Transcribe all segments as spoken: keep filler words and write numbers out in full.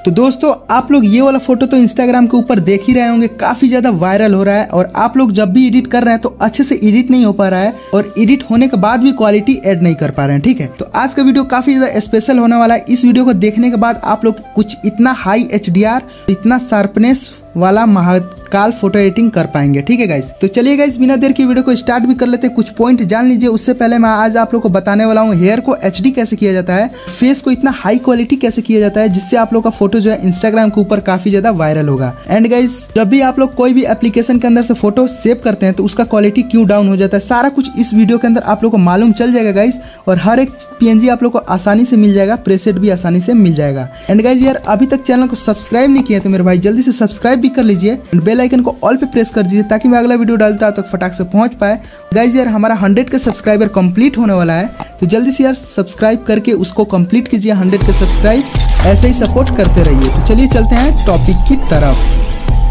तो दोस्तों आप लोग ये वाला फोटो तो इंस्टाग्राम के ऊपर देख ही रहे होंगे, काफी ज्यादा वायरल हो रहा है और आप लोग जब भी एडिट कर रहे हैं तो अच्छे से एडिट नहीं हो पा रहा है और एडिट होने के बाद भी क्वालिटी ऐड नहीं कर पा रहे हैं। ठीक है, तो आज का वीडियो काफी ज्यादा स्पेशल होने वाला है। इस वीडियो को देखने के बाद आप लोग कुछ इतना हाई एच डी आर, इतना शार्पनेस वाला महाकाल फोटो एडिटिंग कर पाएंगे। ठीक है गाइस, तो चलिए गाइस बिना देर की वीडियो को स्टार्ट भी कर लेते हैं। कुछ पॉइंट जान लीजिए। उससे पहले मैं आज आप लोग को बताने वाला हूँ हेयर को एच डी कैसे किया जाता है, फेस को इतना हाई क्वालिटी कैसे किया जाता है जिससे आप लोग का फोटो जो है इंस्टाग्राम के ऊपर काफी ज्यादा वायरल होगा। एंड गाइस जब भी आप लोग कोई भी एप्लीकेशन के अंदर से फोटो सेव करते हैं तो उसका क्वालिटी क्यों डाउन हो जाता है, सारा कुछ इस वीडियो के अंदर आप लोग को मालूम चल जाएगा गाइस। और हर एक पीएनजी आप लोग को आसानी से मिल जाएगा, प्रेसेट भी आसानी से मिल जाएगा। एंड गाइस यार अभी तक चैनल को सब्सक्राइब नहीं किया तो मेरे भाई जल्दी से सब्सक्राइब भी कर लीजिए, बेल आइकन को ऑल पे प्रेस कर दीजिए ताकि मैं अगला वीडियो डालता हूं तो फटाक से पहुंच पाए। गाइस यार हमारा हंड्रेड के सब्सक्राइबर कंप्लीट होने वाला है, तो जल्दी से यार सब्सक्राइब करके उसको कंप्लीट कीजिए। हंड्रेड के सब्सक्राइब ऐसे ही सपोर्ट करते रहिए। तो चलिए चलते हैं टॉपिक की तरफ।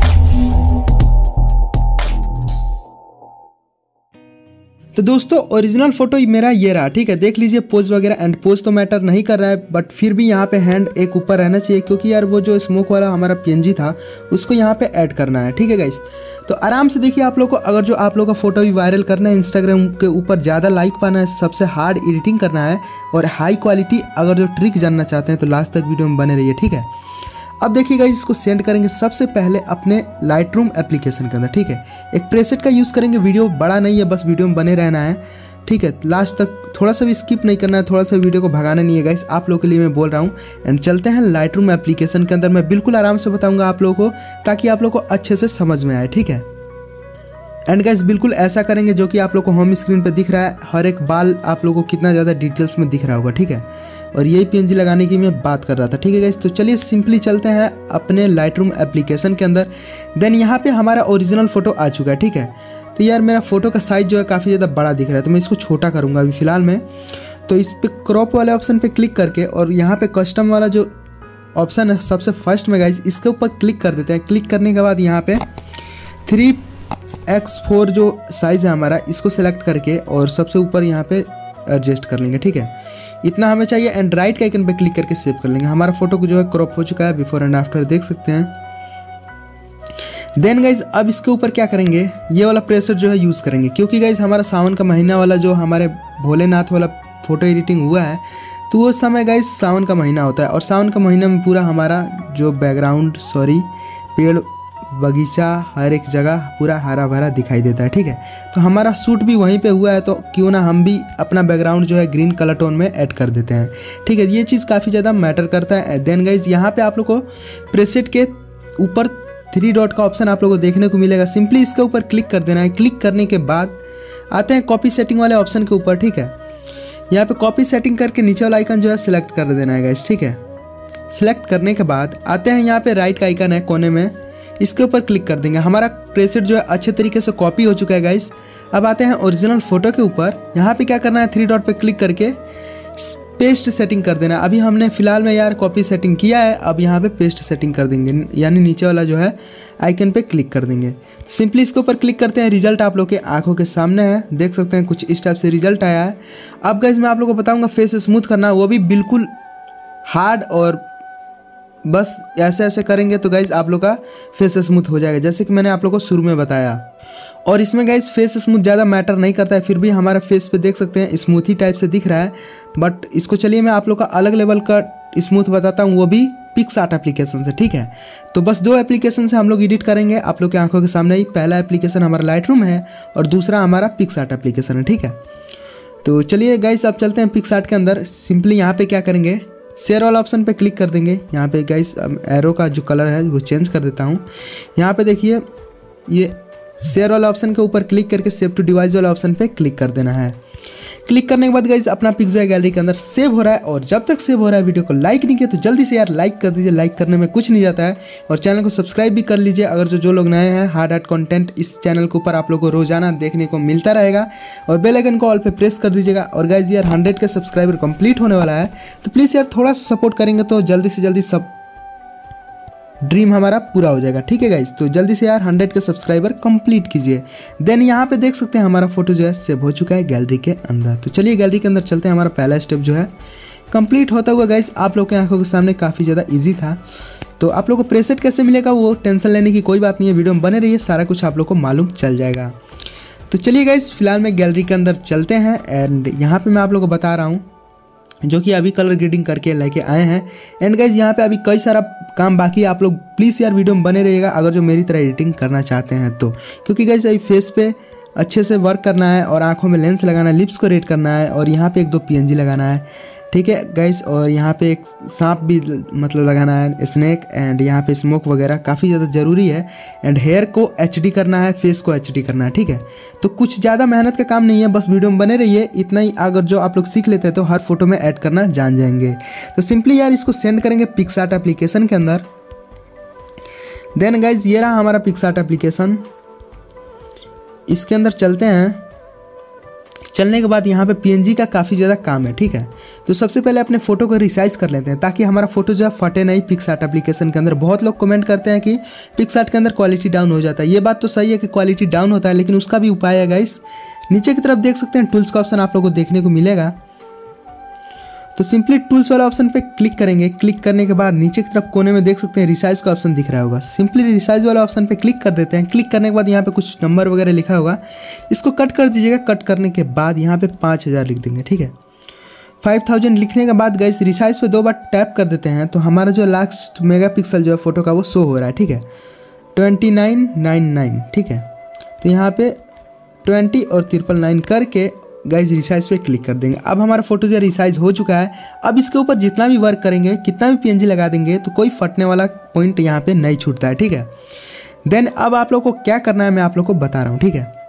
तो दोस्तों ओरिजिनल फोटो मेरा ये रहा। ठीक है, देख लीजिए पोज वगैरह, एंड पोज तो मैटर नहीं कर रहा है बट फिर भी यहाँ पे हैंड एक ऊपर रहना चाहिए क्योंकि यार वो जो स्मोक वाला हमारा पीएनजी था उसको यहाँ पे ऐड करना है। ठीक है गाइस, तो आराम से देखिए आप लोग को अगर जो आप लोग का फोटो भी वायरल करना है, इंस्टाग्राम के ऊपर ज़्यादा लाइक पाना है, सबसे हार्ड एडिटिंग करना है और हाई क्वालिटी अगर जो ट्रिक जानना चाहते हैं तो लास्ट तक वीडियो में बने रहिए। ठीक है, अब देखिएगा इसको सेंड करेंगे सबसे पहले अपने लाइटरूम एप्लीकेशन के अंदर। ठीक है, एक प्रेसेट का यूज़ करेंगे, वीडियो बड़ा नहीं है, बस वीडियो में बने रहना है। ठीक है, लास्ट तक थोड़ा सा भी स्किप नहीं करना है, थोड़ा सा वीडियो को भगाना नहीं है गाइस, आप लोगों के लिए मैं बोल रहा हूँ। एंड चलते हैं लाइटरूम एप्लीकेशन के अंदर, मैं बिल्कुल आराम से बताऊँगा आप लोगों को ताकि आप लोग को अच्छे से समझ में आए। ठीक है, एंड गाइस बिल्कुल ऐसा करेंगे जो कि आप लोग को होम स्क्रीन पर दिख रहा है, हर एक बाल आप लोगों को कितना ज़्यादा डिटेल्स में दिख रहा होगा। ठीक है, और यही पीएनजी लगाने की मैं बात कर रहा था। ठीक है गाइस, तो चलिए सिंपली चलते हैं अपने लाइटरूम एप्लीकेशन के अंदर। देन यहाँ पे हमारा ओरिजिनल फोटो आ चुका है। ठीक है, तो यार मेरा फोटो का साइज़ जो है काफ़ी ज़्यादा बड़ा दिख रहा है तो मैं इसको छोटा करूँगा अभी फ़िलहाल में। तो इस पर क्रॉप वाले ऑप्शन पे क्लिक करके और यहाँ पे कस्टम वाला जो ऑप्शन है सबसे फर्स्ट में गाइस इसके ऊपर क्लिक कर देते हैं। क्लिक करने के बाद यहाँ पे थ्री एक्स फोर जो साइज़ है हमारा इसको सेलेक्ट करके और सबसे ऊपर यहाँ पे एडजस्ट कर लेंगे। ठीक है, इतना हमें चाहिए। एंड राइट के आइकन पे क्लिक करके सेव कर लेंगे। हमारा फोटो को जो है क्रॉप हो चुका है, बिफोर एंड आफ्टर देख सकते हैं। देन गाइज अब इसके ऊपर क्या करेंगे, ये वाला प्रेसेट जो है यूज़ करेंगे क्योंकि गाइज हमारा सावन का महीना वाला जो हमारे भोलेनाथ वाला फोटो एडिटिंग हुआ है तो वो समय गाइज सावन का महीना होता है और सावन का महीना में पूरा हमारा जो बैकग्राउंड सॉरी पेड़ बगीचा हर एक जगह पूरा हरा भरा दिखाई देता है। ठीक है, तो हमारा शूट भी वहीं पे हुआ है तो क्यों ना हम भी अपना बैकग्राउंड जो है ग्रीन कलर टोन में ऐड कर देते हैं। ठीक है, ये चीज़ काफ़ी ज़्यादा मैटर करता है। देन गाइज यहाँ पे आप लोग को प्रेसेट के ऊपर थ्री डॉट का ऑप्शन आप लोग को देखने को मिलेगा, सिंपली इसके ऊपर क्लिक कर देना है। क्लिक करने के बाद आते हैं कॉपी सेटिंग वाले ऑप्शन के ऊपर। ठीक है, यहाँ पे कॉपी सेटिंग करके नीचे वाला आइकन जो है सिलेक्ट कर देना है गाइज। ठीक है, सिलेक्ट करने के बाद आते हैं यहाँ पे राइट का आइकन है कोने में, इसके ऊपर क्लिक कर देंगे। हमारा प्रेसेट जो है अच्छे तरीके से कॉपी हो चुका है गाइस। अब आते हैं ओरिजिनल फोटो के ऊपर, यहाँ पे क्या करना है थ्री डॉट पे क्लिक करके पेस्ट सेटिंग कर देना। अभी हमने फिलहाल में यार कॉपी सेटिंग किया है, अब यहाँ पे पेस्ट सेटिंग कर देंगे, यानी नीचे वाला जो है आइकन पे क्लिक कर देंगे। सिंपली इसके ऊपर क्लिक करते हैं, रिजल्ट आप लोग के आंखों के सामने है, देख सकते हैं कुछ इस टाइप से रिजल्ट आया है। अब गाइस मैं आप लोग को बताऊँगा फेस स्मूथ करना, वो भी बिल्कुल हार्ड और बस ऐसे ऐसे करेंगे तो गाइज आप लोग का फेस स्मूथ हो जाएगा जैसे कि मैंने आप लोग को शुरू में बताया। और इसमें गाइज फेस स्मूथ ज़्यादा मैटर नहीं करता है, फिर भी हमारा फेस पे देख सकते हैं स्मूथी टाइप से दिख रहा है। बट इसको चलिए मैं आप लोग का अलग लेवल का स्मूथ बताता हूँ, वो भी पिक्सआर्ट एप्लीकेशन से। ठीक है, तो बस दो एप्लीकेशन से हम लोग एडिट करेंगे आप लोग की आंखों के सामने ही। पहला एप्लीकेशन हमारा लाइटरूम है और दूसरा हमारा पिक्सआर्ट एप्लीकेशन है। ठीक है, तो चलिए गाइज अब चलते हैं पिक्सआर्ट के अंदर। सिंपली यहाँ पे क्या करेंगे, शेयर वाला ऑप्शन पे क्लिक कर देंगे। यहाँ पे गाइस एरो का जो कलर है वो चेंज कर देता हूँ। यहाँ पे देखिए ये शेयर वाला ऑप्शन के ऊपर क्लिक करके सेव टू डिवाइस वाला ऑप्शन पे क्लिक कर देना है। क्लिक करने के बाद गाइस अपना पिक जो है गैलरी के अंदर सेव हो रहा है। और जब तक सेव हो रहा है वीडियो को लाइक नहीं किया तो जल्दी से यार लाइक कर दीजिए, लाइक करने में कुछ नहीं जाता है। और चैनल को सब्सक्राइब भी कर लीजिए अगर जो जो लोग नए हैं। हार्ड हार्ड कंटेंट इस चैनल के ऊपर आप लोग को रोजाना देखने को मिलता रहेगा। और बेल आइकन को ऑल पे प्रेस कर दीजिएगा। और गाइस यार हंड्रेड के सब्सक्राइबर कंप्लीट होने वाला है तो प्लीज़ यार थोड़ा सा सपोर्ट करेंगे तो जल्दी से जल्दी सब ड्रीम हमारा पूरा हो जाएगा। ठीक है गाइस, तो जल्दी से यार हंड्रेड के सब्सक्राइबर कंप्लीट कीजिए। देन यहाँ पे देख सकते हैं हमारा फोटो जो है सेव हो चुका है गैलरी के अंदर। तो चलिए गैलरी के अंदर चलते हैं, हमारा पहला स्टेप जो है कंप्लीट होता हुआ गाइस आप लोग के आंखों के सामने काफ़ी ज़्यादा इजी था। तो आप लोग को प्रेसेट कैसे मिलेगा वो टेंशन लेने की कोई बात नहीं है, वीडियो में बने रहिए, सारा कुछ आप लोग को मालूम चल जाएगा। तो चलिए गाइस फिलहाल मैं गैलरी के अंदर चलते हैं एंड यहाँ पे मैं आप लोग को बता रहा हूँ जो कि अभी कलर ग्रेडिंग करके लेके आए हैं। एंड गाइज यहाँ पे अभी कई सारा काम बाकी है, आप लोग प्लीज़ यार वीडियो में बने रहिएगा अगर जो मेरी तरह एडिटिंग करना चाहते हैं तो, क्योंकि गाइज अभी फेस पे अच्छे से वर्क करना है और आंखों में लेंस लगाना है, लिप्स को रेड करना है और यहाँ पे एक दो पीएनजी लगाना है, ठीक है गाइस। और यहाँ पे एक सांप भी मतलब लगाना है, स्नेक, एंड यहाँ पे स्मोक वगैरह काफ़ी ज़्यादा ज़रूरी है। एंड हेयर को एचडी करना है, फेस को एचडी करना है, ठीक है। तो कुछ ज़्यादा मेहनत का काम नहीं है, बस वीडियो में बने रहिए, इतना ही अगर जो आप लोग सीख लेते हैं तो हर फोटो में ऐड करना जान जाएंगे। तो सिंपली यार इसको सेंड करेंगे पिक्सआर्ट एप्लीकेशन के अंदर। देन गाइज ये रहा हमारा पिक्सआर्ट एप्लीकेशन, इसके अंदर चलते हैं। चलने के बाद यहाँ पे पीएनजी का काफ़ी ज़्यादा काम है, ठीक है। तो सबसे पहले अपने फ़ोटो को रिसाइज कर लेते हैं ताकि हमारा फोटो जो है फटे नहीं पिक्सआर्ट एप्लीकेशन के अंदर। बहुत लोग कमेंट करते हैं कि पिक्सआर्ट के अंदर क्वालिटी डाउन हो जाता है, ये बात तो सही है कि क्वालिटी डाउन होता है, लेकिन उसका भी उपाय है गाइस। नीचे की तरफ देख सकते हैं टूल्स का ऑप्शन आप लोगों को देखने को मिलेगा। तो सिंपली टूल्स वाला ऑप्शन पे क्लिक करेंगे। क्लिक करने के बाद नीचे की तरफ कोने में देख सकते हैं रिसाइज का ऑप्शन दिख रहा होगा, सिंपली रिसाइज वाला ऑप्शन पे क्लिक कर देते हैं। क्लिक करने के बाद यहाँ पे कुछ नंबर वगैरह लिखा होगा, इसको कट कर दीजिएगा। कट करने के बाद यहाँ पे पाँच हज़ार लिख देंगे, ठीक है। फाइव थाउजेंड लिखने के बाद गाइस रिसाइज पे दो बार टैप कर देते हैं तो हमारा जो लास्ट मेगा पिक्सल जो है फोटो का वो शो हो रहा है, ठीक है, ट्वेंटी नाइन नाइन नाइन, ठीक है। तो यहाँ पे ट्वेंटी और ट्रिपल नाइन करके गाइज रिसाइज पे क्लिक कर देंगे। अब हमारा फोटो जो रिसाइज हो चुका है। अब इसके ऊपर जितना भी वर्क करेंगे, कितना भी पीएनजी लगा देंगे तो कोई फटने वाला पॉइंट यहाँ पे नहीं छूटता है, ठीक है। देन अब आप लोग को क्या करना है मैं आप लोग को बता रहा हूँ, ठीक है।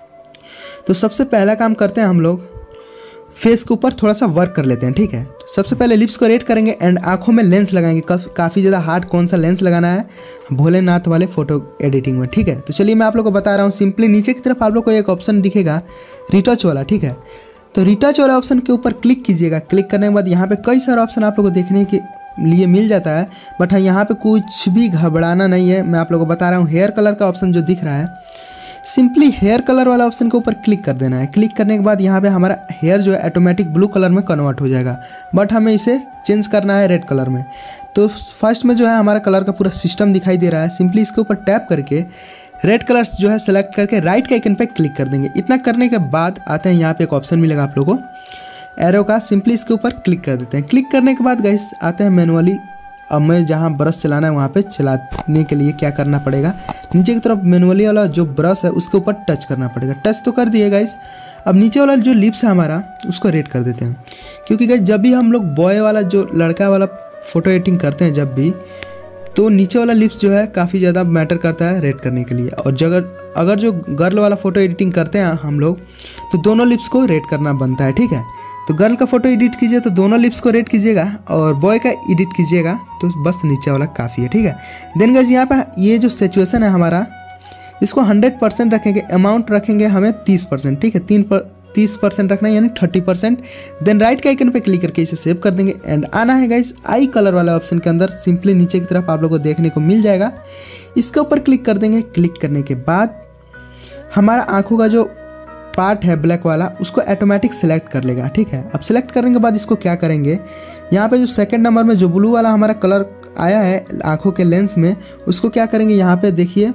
तो सबसे पहला काम करते हैं हम लोग फेस के ऊपर थोड़ा सा वर्क कर लेते हैं, ठीक है। तो सबसे पहले लिप्स को रेड करेंगे एंड आंखों में लेंस लगाएंगे। काफ़ी ज़्यादा हार्ड कौन सा लेंस लगाना है भोलेनाथ वाले फोटो एडिटिंग में, ठीक है। तो चलिए मैं आप लोग को बता रहा हूँ। सिंपली नीचे की तरफ आप लोग को एक ऑप्शन दिखेगा रिटच वाला, ठीक है। तो रिटच वाला ऑप्शन के ऊपर क्लिक कीजिएगा। क्लिक करने के बाद यहाँ पे कई सारे ऑप्शन आप लोग को देखने के लिए मिल जाता है, बट हाँ यहाँ पे कुछ भी घबराना नहीं है, मैं आप लोग को बता रहा हूँ। हेयर कलर का ऑप्शन जो दिख रहा है, सिंपली हेयर कलर वाला ऑप्शन के ऊपर क्लिक कर देना है। क्लिक करने के बाद यहाँ पे हमारा हेयर जो है ऑटोमेटिक ब्लू कलर में कन्वर्ट हो जाएगा, बट हमें इसे चेंज करना है रेड कलर में। तो फर्स्ट में जो है हमारा कलर का पूरा सिस्टम दिखाई दे रहा है, सिंपली इसके ऊपर टैप करके रेड कलर जो है सेलेक्ट करके राइट के आइकन पे क्लिक कर देंगे। इतना करने के बाद आते हैं यहाँ पे एक ऑप्शन मिलेगा आप लोगों को एरो का, सिंपली इसके ऊपर क्लिक कर देते हैं। क्लिक करने के बाद गाइस आते हैं मैनुअली। अब मैं जहाँ ब्रश चलाना है वहाँ पे चलाने के लिए क्या करना पड़ेगा, नीचे की तरफ मैनुअली वाला जो ब्रश है उसके ऊपर टच करना पड़ेगा। टच तो कर दिए गाइस। अब नीचे वाला जो लिप्स है हमारा उसको रेड कर देते हैं, क्योंकि गाइस जब भी हम लोग बॉय वाला जो लड़का वाला फोटो एडिटिंग करते हैं जब भी, तो नीचे वाला लिप्स जो है काफ़ी ज़्यादा मैटर करता है रेड करने के लिए। और जगह अगर जो गर्ल वाला फ़ोटो एडिटिंग करते हैं हम लोग तो दोनों लिप्स को रेड करना बनता है, ठीक है। तो गर्ल का फोटो एडिट कीजिए तो दोनों लिप्स को रेड कीजिएगा और बॉय का एडिट कीजिएगा तो बस नीचे वाला काफ़ी है, ठीक है। देन गाइस यहाँ पे ये जो सिचुएशन है हमारा, इसको हंड्रेड परसेंट रखेंगे, अमाउंट रखेंगे हमें तीस परसेंट, ठीक है। तीन पर तीस परसेंट रखना है यानी थर्टी परसेंट। देन राइट के आइकन पे क्लिक करके इसे सेव कर देंगे एंड आना है गाइस आई कलर वाला ऑप्शन के अंदर। सिंपली नीचे की तरफ आप लोगों को देखने को मिल जाएगा, इसके ऊपर क्लिक कर देंगे। क्लिक करने के बाद हमारा आंखों का जो पार्ट है ब्लैक वाला उसको ऑटोमेटिक सेलेक्ट कर लेगा, ठीक है। अब सेलेक्ट करने के बाद इसको क्या करेंगे, यहाँ पे जो सेकंड नंबर में जो ब्लू वाला हमारा कलर आया है आंखों के लेंस में, उसको क्या करेंगे, यहाँ पे देखिए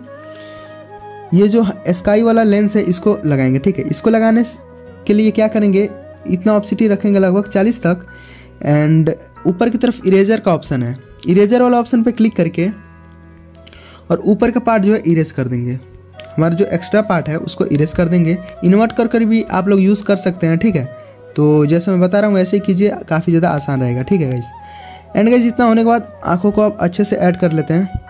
ये जो स्काई वाला लेंस है इसको लगाएंगे, ठीक है। इसको लगाने के लिए क्या करेंगे, इतना ऑप्सिटी रखेंगे लगभग चालीस तक एंड ऊपर की तरफ इरेजर का ऑप्शन है, इरेजर वाला ऑप्शन पे क्लिक करके और ऊपर का पार्ट जो है इरेज कर देंगे। हमारा जो एक्स्ट्रा पार्ट है उसको इरेज कर देंगे। इन्वर्ट कर कर भी आप लोग यूज़ कर सकते हैं, ठीक है। तो जैसे मैं बता रहा हूँ वैसे ही कीजिए, काफ़ी ज़्यादा आसान रहेगा, ठीक है गाइस। एंड गाइस जितना होने के बाद आंखों को आप अच्छे से ऐड कर लेते हैं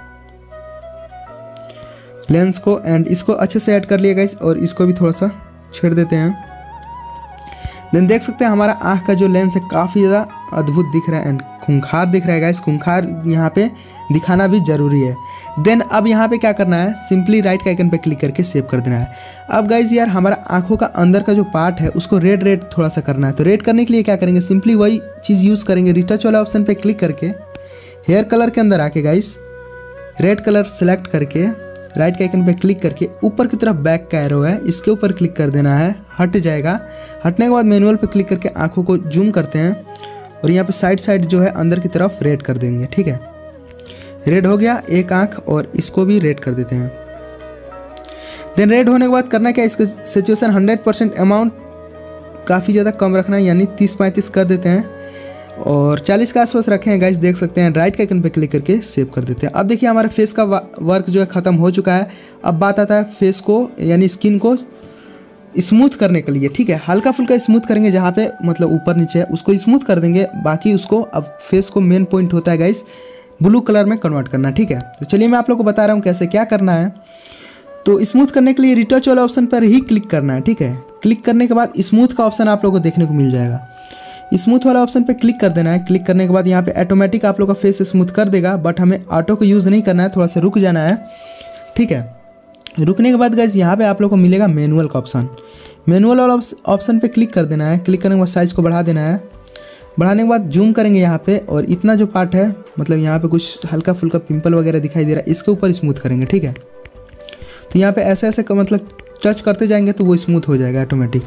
लेंस को, एंड इसको अच्छे से ऐड कर लिया गाइस और इसको भी थोड़ा सा छेड़ देते हैं। देन देख सकते हैं हमारा आँख का जो लेंस है काफ़ी ज़्यादा अद्भुत दिख रहा है एंड खूंखार दिख रहा है गाइस। खूंखार यहाँ पे दिखाना भी ज़रूरी है। देन अब यहाँ पे क्या करना है, सिंपली राइट के आइकन पे क्लिक करके सेव कर देना है। अब गाइज यार हमारा आंखों का अंदर का जो पार्ट है उसको रेड रेड थोड़ा सा करना है। तो रेड करने के लिए क्या करेंगे, सिंपली वही चीज़ यूज़ करेंगे, रिटच वाला ऑप्शन पे क्लिक करके हेयर कलर के अंदर आके गाइस रेड कलर सेलेक्ट करके राइट के आइकन पे क्लिक करके ऊपर की तरफ बैक का एरो है इसके ऊपर क्लिक कर देना है, हट जाएगा। हटने के बाद मैनुअल पे क्लिक करके आंखों को जूम करते हैं और यहाँ पे साइड साइड जो है अंदर की तरफ रेड कर देंगे, ठीक है। रेड हो गया एक आँख, और इसको भी रेड कर देते हैं। देन रेड होने के बाद करना क्या, इसका सिचुएशन हंड्रेड परसेंट अमाउंट काफ़ी ज़्यादा कम रखना है, यानी तीस पैंतीस कर देते हैं और चालीस के आसपास रखे हैं गाइस, देख सकते हैं। राइट के आइकन पे क्लिक करके सेव कर देते हैं। अब देखिए हमारे फेस का वर्क जो है ख़त्म हो चुका है। अब बात आता है फेस को यानी स्किन को स्मूथ करने के लिए, ठीक है। हल्का फुल्का स्मूथ करेंगे, जहाँ पे मतलब ऊपर नीचे है उसको स्मूथ कर देंगे। बाकी उसको अब फेस को मेन पॉइंट होता है गाइस ब्लू कलर में कन्वर्ट करना, ठीक है। तो चलिए मैं आप लोग को बता रहा हूँ कैसे क्या करना है। तो स्मूथ करने के लिए रिटच वाले ऑप्शन पर ही क्लिक करना है, ठीक है। क्लिक करने के बाद स्मूथ का ऑप्शन आप लोगों को देखने को मिल जाएगा। स्मूथ वाला ऑप्शन पे क्लिक कर देना है। क्लिक करने के बाद यहाँ पे ऑटोमेटिक आप लोग का फेस स्मूथ कर देगा, बट हमें ऑटो को यूज़ नहीं करना है, थोड़ा सा रुक जाना है, ठीक है। रुकने के बाद गाइस यहाँ पे आप लोग को मिलेगा मैनुअल का ऑप्शन। मैनुअल वाला ऑप्शन पे क्लिक कर देना है। क्लिक करने के बाद साइज़ को बढ़ा देना है। बढ़ाने के बाद जूम करेंगे यहाँ पे, और इतना जो पार्ट है मतलब यहाँ पे कुछ हल्का फुल्का पिंपल वगैरह दिखाई दे रहा है, इसके ऊपर स्मूथ करेंगे, ठीक है। तो यहाँ पे ऐसे ऐसे मतलब टच करते जाएंगे तो वो स्मूथ हो जाएगा ऑटोमेटिक,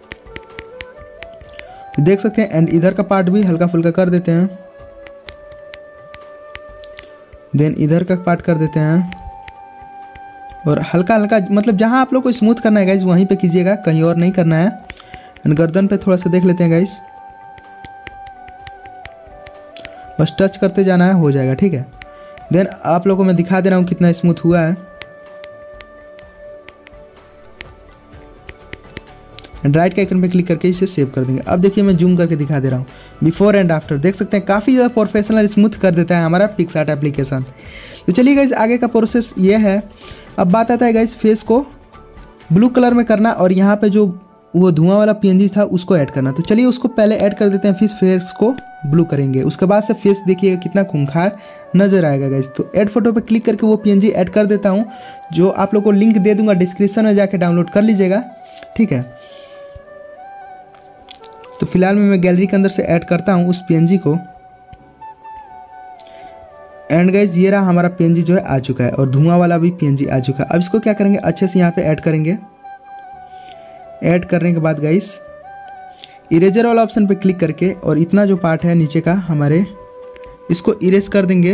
तो देख सकते हैं। एंड इधर का पार्ट भी हल्का फुल्का कर देते हैं। देन इधर का पार्ट कर देते हैं, और हल्का हल्का मतलब जहां आप लोग को स्मूथ करना है गाइज वहीं पे कीजिएगा, कहीं और नहीं करना है। एंड गर्दन पे थोड़ा सा देख लेते हैं गाइज, बस टच करते जाना है, हो जाएगा, ठीक है। देन आप लोगों को मैं दिखा दे रहा हूँ कितना स्मूथ हुआ है। एंड राइट के आइकन पे क्लिक करके इसे सेव कर देंगे। अब देखिए मैं जूम करके दिखा दे रहा हूँ बिफोर एंड आफ्टर, देख सकते हैं काफ़ी ज़्यादा प्रोफेशनल स्मूथ कर देता है हमारा पिक्सआर्ट एप्लीकेशन। तो चलिए गाइज आगे का प्रोसेस ये है। अब बात आता है गाइज फेस को ब्लू कलर में करना, और यहाँ पे जो वो धुआं वाला पीएनजी था उसको ऐड करना। तो चलिए उसको पहले ऐड कर देते हैं, फिर फेस को ब्लू करेंगे। उसके बाद से फेस देखिएगा कितना खूंखार नजर आएगा गाइज। तो ऐड फोटो पे क्लिक करके वो पीएनजी ऐड कर देता हूँ, जो आप लोग को लिंक दे दूंगा डिस्क्रिप्शन में, जाके डाउनलोड कर लीजिएगा, ठीक है। तो फिलहाल में मैं गैलरी के अंदर से ऐड करता हूँ उस पीएनजी को। एंड गाइज ये रहा हमारा पीएनजी जो है आ चुका है, और धुआं वाला भी पीएनजी आ चुका है। अब इसको क्या करेंगे, अच्छे से यहाँ पे ऐड करेंगे। ऐड करने के बाद गाइज इरेजर वाला ऑप्शन पे क्लिक करके, और इतना जो पार्ट है नीचे का हमारे, इसको इरेज कर देंगे।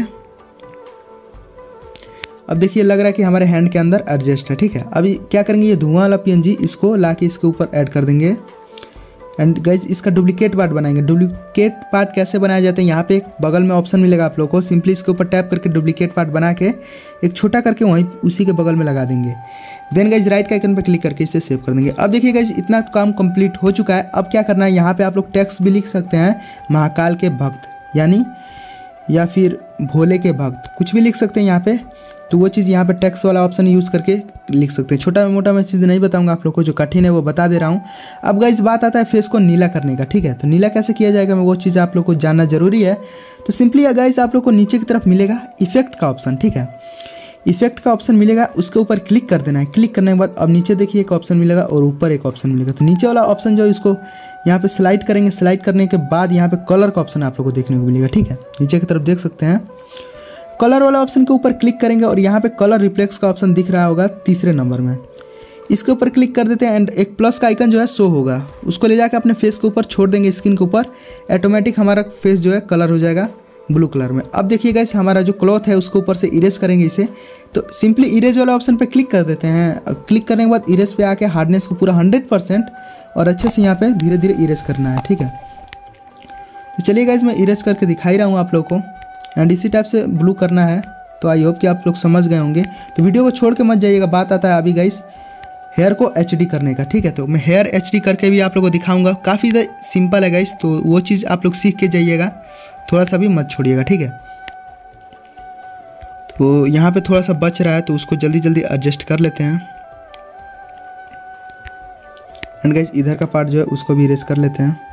अब देखिए लग रहा है कि हमारे हैंड के अंदर एडजस्ट है, ठीक है। अभी क्या करेंगे, ये धुआं वाला पीएनजी इसको ला के इसके ऊपर ऐड कर देंगे। एंड गाइज इसका डुप्लीकेट पार्ट बनाएंगे। डुप्लीकेट पार्ट कैसे बनाया जाता है, यहाँ पे एक बगल में ऑप्शन मिलेगा आप लोगों को, सिंपली इसके ऊपर टैप करके डुप्लीकेट पार्ट बना के एक छोटा करके वहीं उसी के बगल में लगा देंगे। देन गाइज राइट के आइकन पे क्लिक करके इसे सेव कर देंगे। अब देखिए गाइज इतना काम कंप्लीट हो चुका है। अब क्या करना है, यहाँ पे आप लोग टेक्स्ट भी लिख सकते हैं, महाकाल के भक्त यानी, या फिर भोले के भक्त, कुछ भी लिख सकते हैं यहाँ पे। तो वो चीज़ यहाँ पे टेक्स्ट वाला ऑप्शन यूज़ करके लिख सकते हैं। छोटा मोटा मैं चीज़ नहीं बताऊंगा आप लोग को, जो कठिन है वो बता दे रहा हूँ। अब गाइस बात आता है फेस को नीला करने का, ठीक है। तो नीला कैसे किया जाएगा, मैं वो चीज़ आप लोग को जानना जरूरी है। तो सिंपली गाइस आप लोग को नीचे की तरफ मिलेगा इफेक्ट का ऑप्शन, ठीक है। इफेक्ट का ऑप्शन मिलेगा, उसके ऊपर क्लिक कर देना है। क्लिक करने के बाद अब नीचे देखिए एक ऑप्शन मिलेगा और ऊपर एक ऑप्शन मिलेगा। तो नीचे वाला ऑप्शन जो है इसको यहाँ पे स्लाइड करेंगे। स्लाइड करने के बाद यहाँ पे कलर का ऑप्शन आप लोग को देखने को मिलेगा, ठीक है। नीचे की तरफ देख सकते हैं कलर वाला ऑप्शन के ऊपर क्लिक करेंगे, और यहाँ पे कलर रिफ्लेक्स का ऑप्शन दिख रहा होगा तीसरे नंबर में, इसके ऊपर क्लिक कर देते हैं। एंड एक प्लस का आइकन जो है शो होगा, उसको ले जाकर अपने फेस के ऊपर छोड़ देंगे, स्किन के ऊपर। ऑटोमेटिक हमारा फेस जो है कलर हो जाएगा ब्लू कलर में। अब देखिए गाइस हमारा जो क्लॉथ है उसके ऊपर से इरेज करेंगे इसे। तो सिंपली इरेज वाला ऑप्शन पे क्लिक कर देते हैं। क्लिक करने के बाद इरेज पे आके हार्डनेस को पूरा हंड्रेड परसेंट और अच्छे से यहाँ पे धीरे धीरे इरेज करना है, ठीक है। तो चलिए गाइस मैं इरेज करके दिखा ही रहा हूँ आप लोग को। एंड इसी टाइप से ब्लू करना है। तो आई होप कि आप लोग समझ गए होंगे। तो वीडियो को छोड़ के मत जाइएगा। बात आता है अभी गाइस हेयर को एच डी करने का, ठीक है। तो मैं हेयर एच डी करके भी आप लोगों को दिखाऊंगा। काफ़ी सिंपल है गाइस, तो वो चीज़ आप लोग सीख के जाइएगा, थोड़ा सा भी मत छोड़िएगा, ठीक है। तो यहाँ पे थोड़ा सा बच रहा है तो उसको जल्दी जल्दी एडजस्ट कर लेते हैं। एंड गाइस इधर का पार्ट जो है उसको भी इरेज कर लेते हैं।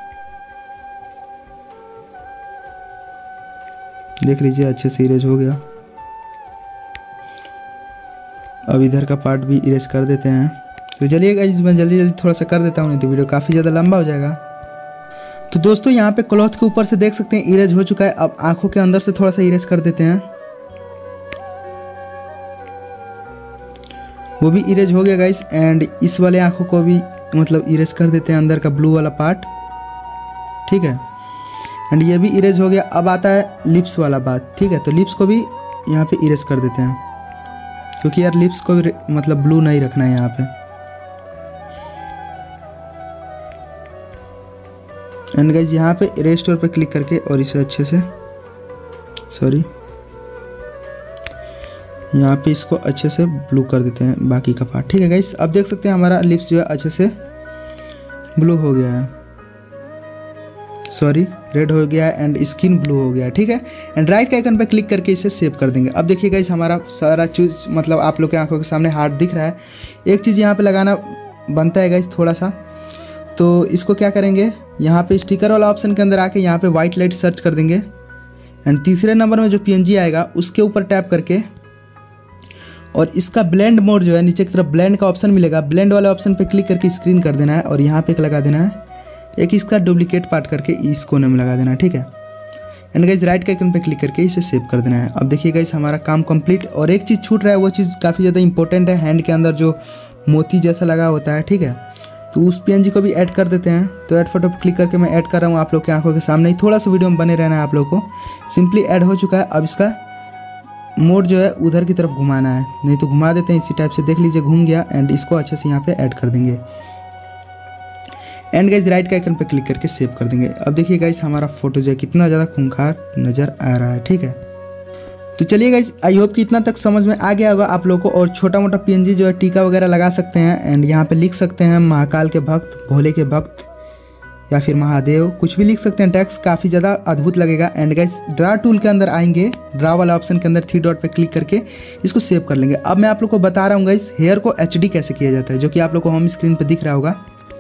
देख लीजिए अच्छे से इरेज हो गया। अब इधर का पार्ट भी इरेज कर देते हैं। तो चलिए गाइस मैं जल्दी जल्दी थोड़ा सा कर देता हूँ, नहीं तो वीडियो काफ़ी ज़्यादा लंबा हो जाएगा। तो दोस्तों यहाँ पे क्लॉथ के ऊपर से देख सकते हैं इरेज हो चुका है। अब आंखों के अंदर से थोड़ा सा इरेज कर देते हैं, वो भी इरेज हो गया गाइस। एंड इस वाले आंखों को भी मतलब इरेज कर देते हैं, अंदर का ब्लू वाला पार्ट, ठीक है। एंड ये भी इरेज हो गया। अब आता है लिप्स वाला बात, ठीक है। तो लिप्स को भी यहाँ पे इरेज कर देते हैं, क्योंकि यार लिप्स को भी मतलब ब्लू नहीं रखना है यहाँ पे। एंड गाइज यहाँ पे इरेज स्टोर पे क्लिक करके और इसे अच्छे से, सॉरी यहाँ पे इसको अच्छे से ब्लू कर देते हैं बाकी का पार्ट, ठीक है गाइस। अब देख सकते हैं हमारा लिप्स जो है अच्छे से ब्लू हो गया है, सॉरी रेड हो गया है एंड स्किन ब्लू हो गया है, ठीक है। एंड राइट के आइकन पे क्लिक करके इसे सेव कर देंगे। अब देखिए गाइस हमारा सारा चीज़ मतलब आप लोग के आंखों के सामने हार्ट दिख रहा है। एक चीज़ यहाँ पे लगाना बनता है गाइस थोड़ा सा, तो इसको क्या करेंगे, यहाँ पे स्टिकर वाला ऑप्शन के अंदर आके यहाँ पे वाइट लाइट सर्च कर देंगे। एंड तीसरे नंबर में जो पीएनजी आएगा उसके ऊपर टैप करके और इसका ब्लेंड मोड जो है नीचे की तरफ ब्लेंड का ऑप्शन मिलेगा, ब्लेंड वाले ऑप्शन पे क्लिक करके स्क्रीन कर देना है और यहाँ पे एक लगा देना है, एक इसका डुप्लीकेट पार्ट करके इस कोने में लगा देना है, ठीक है। एंड गाइस राइट के आइकन पे क्लिक करके इसे सेव कर देना है। अब देखिए गाइस हमारा काम कंप्लीट। और एक चीज़ छूट रहा है, वो चीज़ काफ़ी ज़्यादा इंपॉर्टेंट है, हैंड के अंदर जो मोती जैसा लगा होता है, ठीक है। तो उस पीएनजी को भी ऐड कर देते हैं। तो ऐड फोटो पर क्लिक करके मैं ऐड कर रहा हूँ आप लोग की आंखों के सामने ही, थोड़ा सा वीडियो में बने रहना है आप लोग को। सिंपली ऐड हो चुका है। अब इसका मोड जो है उधर की तरफ घुमाना है, नहीं तो घुमा देते हैं इसी टाइप से, देख लीजिए घूम गया। एंड इसको अच्छे से यहाँ पे ऐड कर देंगे। एंड गाइज राइट के आइकन पे क्लिक करके सेव कर देंगे। अब देखिए गाइज हमारा फोटो जो है कितना ज़्यादा खूंखार नज़र आ रहा है, ठीक है। तो चलिए गाइज आई होप कि इतना तक समझ में आ गया होगा आप लोगों को। और छोटा मोटा पीएनजी जो है टीका वगैरह लगा सकते हैं। एंड यहाँ पे लिख सकते हैं महाकाल के भक्त, भोले के भक्त या फिर महादेव, कुछ भी लिख सकते हैं। टेक्स्ट काफ़ी ज़्यादा अद्भुत लगेगा। एंड गाइस ड्रा टूल के अंदर आएंगे, ड्रा वाला ऑप्शन के अंदर थ्री डॉट पे क्लिक करके इसको सेव कर लेंगे। अब मैं आप लोग को बता रहा हूँ गाइस हेयर को एचडी कैसे किया जाता है, जो कि आप लोग को होम स्क्रीन पे दिख रहा होगा।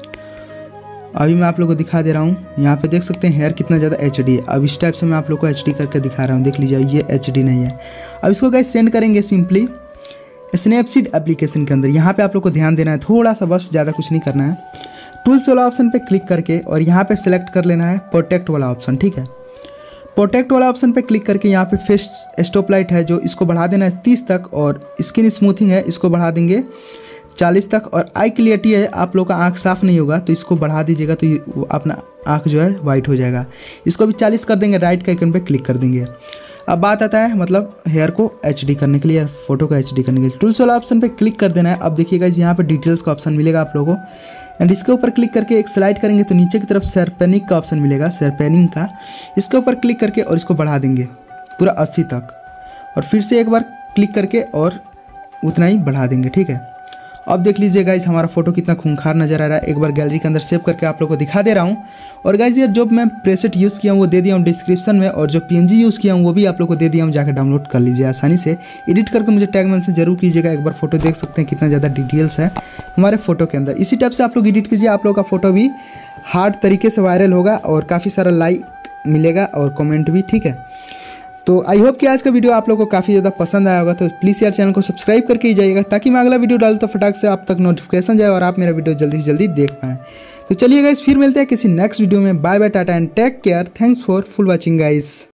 अभी मैं आप लोग को दिखा दे रहा हूँ, यहाँ पे देख सकते हैं हेयर कितना ज़्यादा एचडी है। अब इस टाइप से मैं आप लोग को एचडी करके दिखा रहा हूँ, देख लीजिए ये एचडी नहीं है। अब इसको गाइस सेंड करेंगे सिंपली स्नैपसीड एप्लीकेशन के अंदर। यहाँ पे आप लोग को ध्यान देना है थोड़ा सा, बस ज़्यादा कुछ नहीं करना है। टूल्स वाला ऑप्शन पे क्लिक करके और यहाँ पे सिलेक्ट कर लेना है प्रोटेक्ट वाला ऑप्शन, ठीक है। प्रोटेक्ट वाला ऑप्शन पे क्लिक करके यहाँ पे फेस स्टॉप लाइट है जो इसको बढ़ा देना है तीस तक, और स्किन स्मूथिंग है इसको बढ़ा देंगे चालीस तक, और आई क्लियरिटी है, आप लोग का आँख साफ नहीं होगा तो इसको बढ़ा दीजिएगा तो ये अपना आँख जो है वाइट हो जाएगा। इसको भी चालीस कर देंगे, राइट के आइकन पे क्लिक कर देंगे। अब बात आता है मतलब हेयर को एचडी करने के लिए, फोटो को एचडी करने के लिए टूल्स वाला ऑप्शन पे क्लिक कर देना है। अब देखिएगा यहाँ पे डिटेल्स का ऑप्शन मिलेगा आप लोगों को। एंड इसके ऊपर क्लिक करके एक स्लाइड करेंगे तो नीचे की तरफ शेरपेनिंग का ऑप्शन मिलेगा, शेरपेनिंग का। इसके ऊपर क्लिक करके और इसको बढ़ा देंगे पूरा अस्सी तक, और फिर से एक बार क्लिक करके और उतना ही बढ़ा देंगे, ठीक है। अब देख लीजिए गाइज हमारा फोटो कितना खूंखार नजर आ रहा है। एक बार गैलरी के अंदर सेव करके आप लोग को दिखा दे रहा हूँ। और गाइज यार जो मैं प्रेसेट यूज़ किया हूँ वो दे दिया हूँ डिस्क्रिप्शन में, और जो पीएनजी यूज़ किया हूँ वो भी आप लोग को दे दिया हूँ, जाकर डाउनलोड कर लीजिए आसानी से। एडिट करके मुझे टैग मेंशन जरूर कीजिएगा। एक बार फोटो देख सकते हैं कितना ज़्यादा डिटेल्स है हमारे फोटो के अंदर। इसी टाइप से आप लोग एडिट कीजिए, आप लोग का फोटो भी हार्ड तरीके से वायरल होगा और काफ़ी सारा लाइक मिलेगा और कमेंट भी, ठीक है। तो आई होप कि आज का वीडियो आप लोगों को काफ़ी ज़्यादा पसंद आया होगा। तो प्लीज़ यार चैनल को सब्सक्राइब करके ही जाइएगा, ताकि मैं अगला वीडियो डालूँ तो फटाक से आप तक नोटिफिकेशन जाए और आप मेरा वीडियो जल्दी से जल्दी देख पाएँ। तो चलिए गाइस फिर मिलते हैं किसी नेक्स्ट वीडियो में। Bye bye, tata and take care. Thanks for full watching guys.